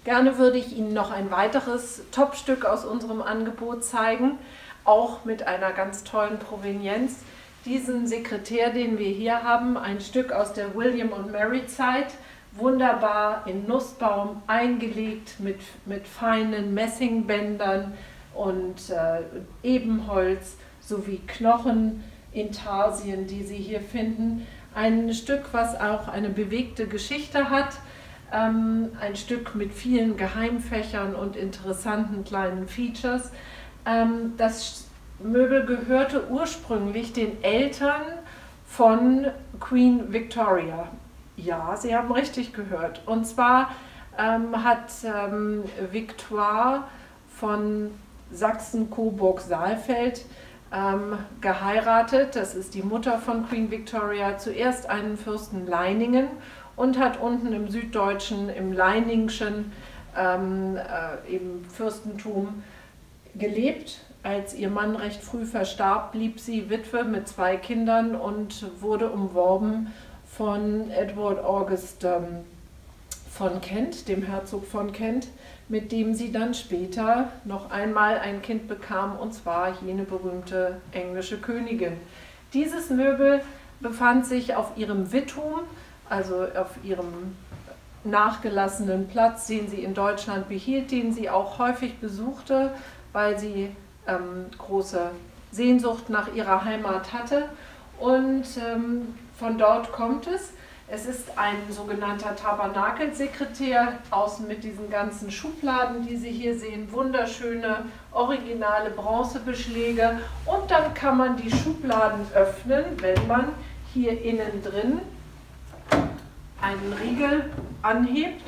Gerne würde ich Ihnen noch ein weiteres Topstück aus unserem Angebot zeigen, auch mit einer ganz tollen Provenienz. Diesen Sekretär, den wir hier haben, ein Stück aus der William und Mary Zeit, wunderbar in Nussbaum eingelegt mit feinen Messingbändern und Ebenholz sowie Knochenintarsien, die Sie hier finden. Ein Stück, was auch eine bewegte Geschichte hat. Ein Stück mit vielen Geheimfächern und interessanten kleinen Features. Das Möbel gehörte ursprünglich den Eltern von Queen Victoria. Ja, Sie haben richtig gehört. Und zwar hat Victoire von Sachsen-Coburg-Saalfeld geheiratet. Das ist die Mutter von Queen Victoria. Zuerst einen Fürsten Leiningen und hat unten im Süddeutschen, im Leiningschen im Fürstentum gelebt. Als ihr Mann recht früh verstarb, blieb sie Witwe mit 2 Kindern und wurde umworben von Edward August von Kent, dem Herzog von Kent, mit dem sie dann später noch einmal ein Kind bekam, und zwar jene berühmte englische Königin. Dieses Möbel befand sich auf ihrem Wittum, also auf ihrem nachgelassenen Platz, den sie in Deutschland behielt, den sie auch häufig besuchte, weil sie große Sehnsucht nach ihrer Heimat hatte. Und von dort kommt es. Es ist ein sogenannter Tabernakelsekretär, außen mit diesen ganzen Schubladen, die Sie hier sehen, wunderschöne, originale Bronzebeschläge. Und dann kann man die Schubladen öffnen, wenn man hier innen drin einen Riegel anhebt.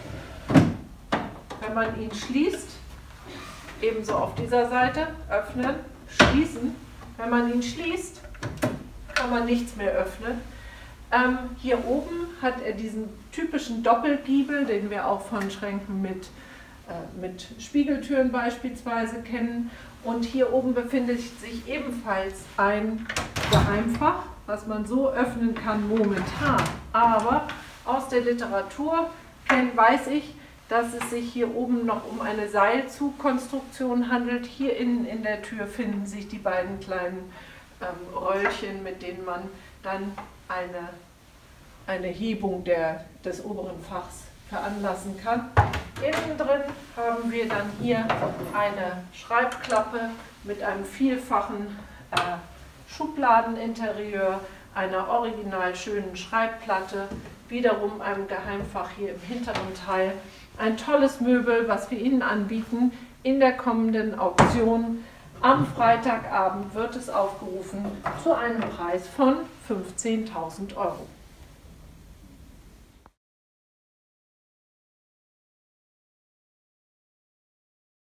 Wenn man ihn schließt, ebenso auf dieser Seite, öffnen, schließen. Wenn man ihn schließt, kann man nichts mehr öffnen. Hier oben hat er diesen typischen Doppelgiebel, den wir auch von Schränken mit Spiegeltüren beispielsweise kennen. Und hier oben befindet sich ebenfalls ein Geheimfach, was man so öffnen kann momentan. Aber aus der Literatur weiß ich, dass es sich hier oben noch um eine Seilzugkonstruktion handelt. Hier innen in der Tür finden sich die beiden kleinen Röllchen, mit denen man dann eine Hebung des oberen Fachs veranlassen kann. Innen drin haben wir dann hier eine Schreibklappe mit einem vielfachen Schubladeninterieur, einer original schönen Schreibplatte, wiederum einem Geheimfach hier im hinteren Teil. Ein tolles Möbel, was wir Ihnen anbieten in der kommenden Auktion. Am Freitagabend wird es aufgerufen zu einem Preis von 15.000 €.